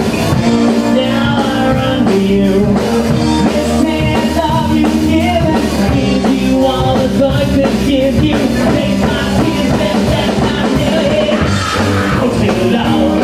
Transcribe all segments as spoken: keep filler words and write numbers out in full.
Now I run to you. This hand love you give and give you all the good to give you. Take my tears and that I never hit. Oh, take it low.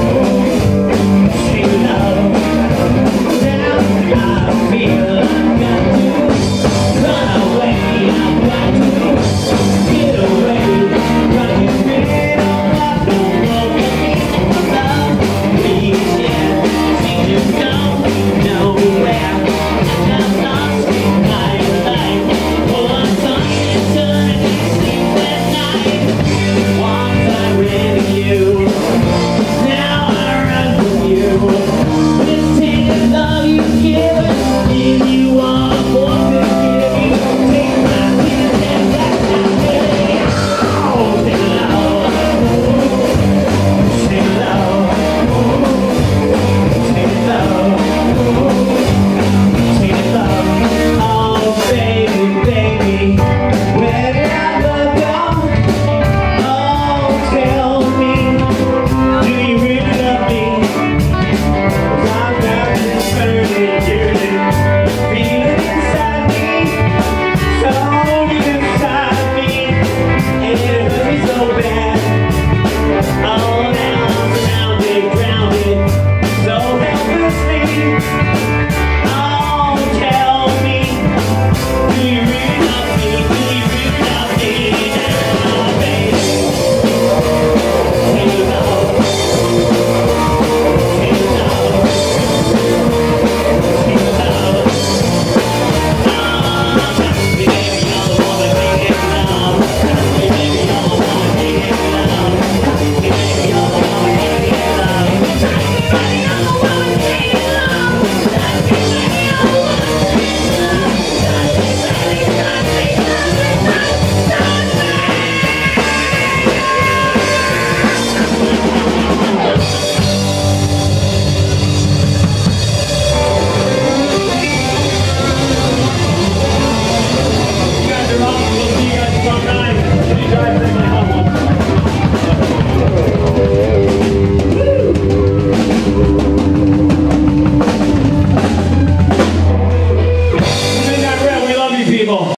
Take it low. Now I feel I've got to run away. I've got to get away. Running free, don't have no more love. Please, yeah, seem to go nowhere. I'm lost in my life. Oh, I'm sorry, eternity sleep at night. Once I ran you, now I run from you. This tainted love you give and give you all more to give you. Take my tears and that's not good. Oh, take it low. Take it low. Take it low. Take it low. Oh, baby, baby, where did I go? Oh, tell me, do you really love me? 'Cause I've got this burning